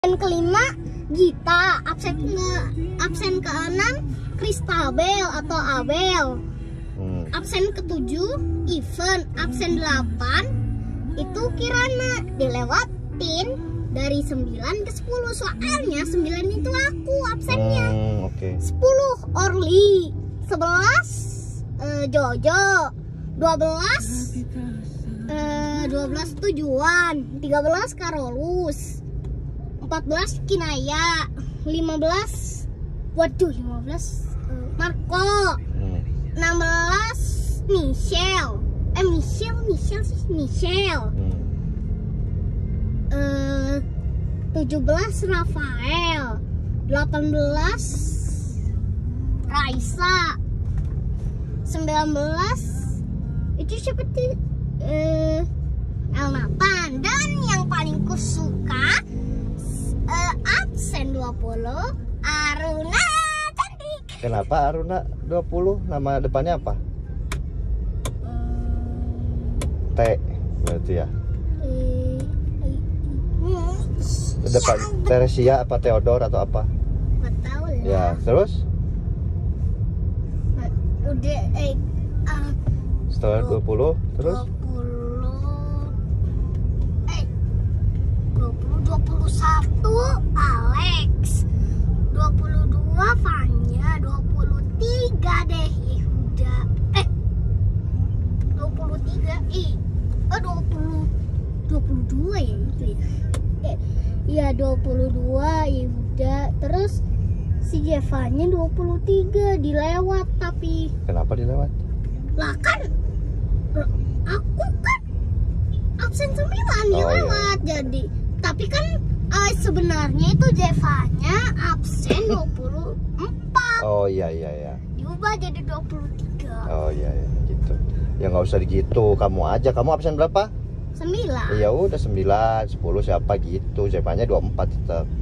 Absen kelima Gita, absen ke-6 Kristabel atau Abel. Absen ke-7 Even, absen 8 itu Kirana. Dilewatin dari 9 ke 10, soalnya 9 itu aku absennya. 10 Orly, 11 Jojo, 12 Tujuan, 13 Karolus, 14 Kinaya, 15 Marco, 16 Michelle, 17 Rafael, 18 Raisa, 19 itu siapa tuh? Elnatan. Dan yang paling kusuka absen 20 Aruna cantik. Kenapa Aruna 20? Nama depannya apa? T berarti ya. Depan Teresia apa Theodor atau apa? Nggak tahu lah. Ya, terus? Udah Setelah 20 terus? 21 Alex, 22 Fanya, 23 deh Yehuda. 22 ya itu ya. Iya 22 Yehuda. Terus si Jevanya 23 dilewat tapi. Kenapa dilewat? Lah kan aku kan absen 9 dilewat iya. Jadi tapi kan sebenarnya itu Jevanya absen 24. Oh iya. Diubah jadi 23. Oh iya gitu. Ya nggak usah gitu, kamu aja. Kamu absen berapa? 9. Ya udah 9, 10 siapa gitu. Jevanya 24 tetap.